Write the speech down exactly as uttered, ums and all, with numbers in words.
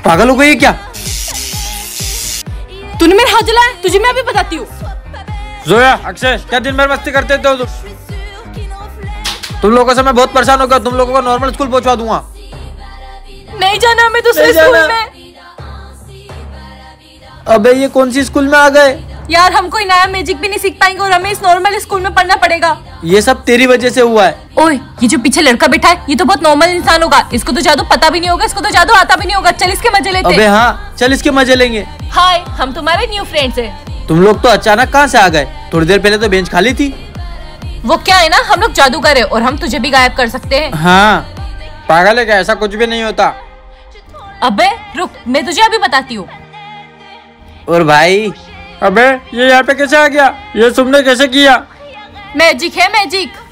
पागल हो गई है क्या? तूने मेरा हाथ जलाया, तुझे मैं अभी बताती हूँ। जोया, अक्षय, क्या दिन भर मस्ती करते थे तुम? तुम लोगों से मैं बहुत परेशान हो गया। तुम लोगों को नॉर्मल स्कूल पहुंचा दूंगा। नहीं जाना हमें दूसरे स्कूल में। अबे ये कौन सी स्कूल में आ गए यार, हम कोई नया मैजिक भी नहीं सीख पाएंगे और हमें इस नॉर्मल स्कूल में पढ़ना पड़ेगा। ये सब तेरी वजह से हुआ है। ओए, ये जो पीछे लड़का बैठा है, ये तो बहुत नॉर्मल इंसान होगा। इसको तो जादू पता भी नहीं होगा, इसको तो जादू आता भी नहीं होगा। चल इसके मजे लेते। अबे हाँ, चल इसके मजे लेंगे। हाय, हम तुम्हारे न्यू फ्रेंड्स हैं। तुम लोग तो अचानक कहाँ से आ गए? थोड़ी देर पहले तो बेंच खाली थी। वो क्या है ना, हम लोग जादूगर है और हम तुझे भी गायब कर सकते हैं। हाँ, पागल है क्या? ऐसा कुछ भी नहीं होता। अबे रुक, मैं तुझे अभी बताती हूँ। और भाई, अबे ये यहाँ पे कैसे आ गया? ये तुमने कैसे किया? मैजिक है मैजिक।